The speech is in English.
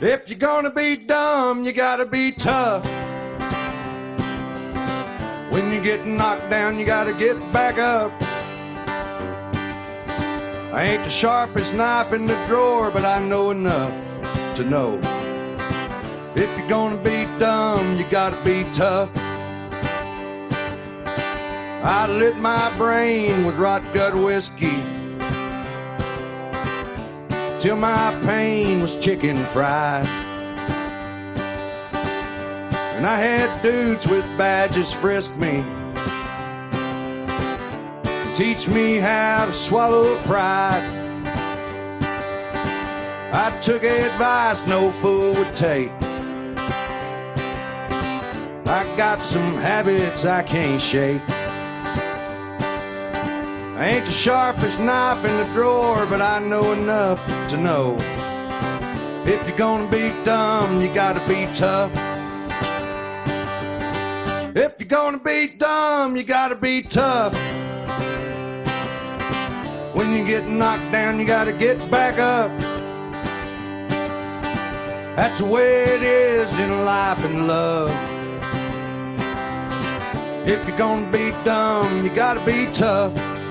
If you're gonna be dumb, you gotta be tough. When you get knocked down, you gotta get back up. I ain't the sharpest knife in the drawer, but I know enough to know. If you're gonna be dumb, you gotta be tough. I lit my brain with rot gut whiskey till my pain was chicken fried. And I had dudes with badges frisk me, teach me how to swallow pride. I took advice no fool would take. I got some habits I can't shake. I ain't the sharpest knife in the drawer, but I know enough to know. If you're gonna be dumb, you gotta be tough. If you're gonna be dumb, you gotta be tough. When you get knocked down, you gotta get back up. That's the way it is in life and love. If you're gonna be dumb, you gotta be tough.